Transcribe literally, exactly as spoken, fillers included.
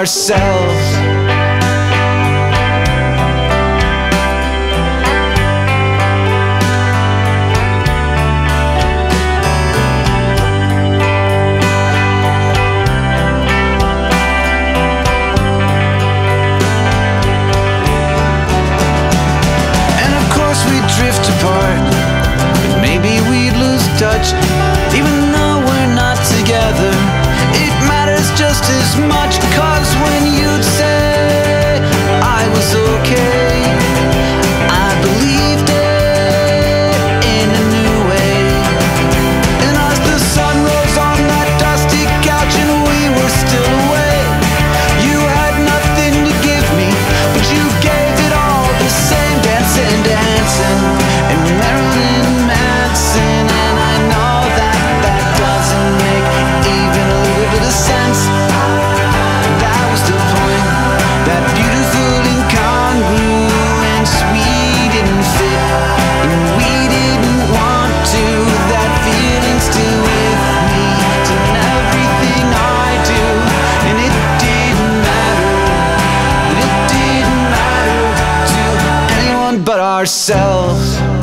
ourselves. Drift apart, but maybe we'd lose touch. Even though we're not together, it matters just as much. Cause when you'd say I was okay, I believed it in a new way. And as the sun rose on that dusty couch and we were still awake, you had nothing to give me, but you gave it all the same. Dancing, dancing, and Marilyn Hanson. And I know that that doesn't make even a little bit of sense. That was the point, that beautiful incongruence. We didn't fit, and we didn't want to. That feeling's still with me, it's in everything I do. And it didn't matter, it didn't matter to anyone but ourselves.